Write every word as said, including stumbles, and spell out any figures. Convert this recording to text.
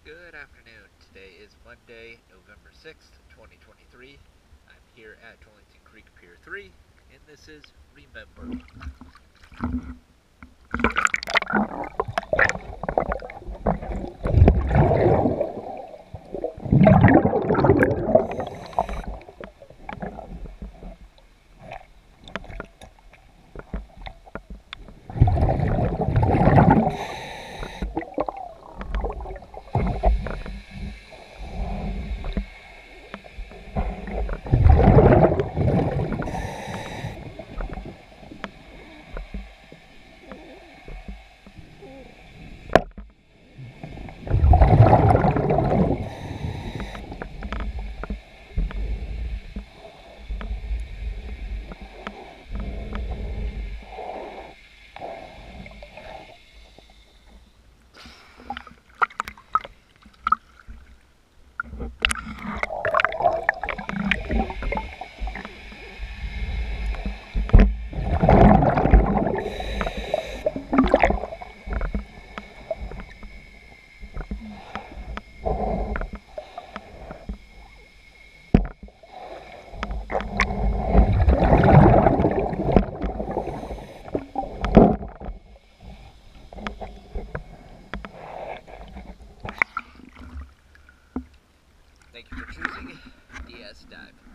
Good afternoon. Today is Monday, November sixth, twenty twenty-three. I'm here at Torlington Creek Pier three, and this is Remember. Thank you for choosing D S Dive.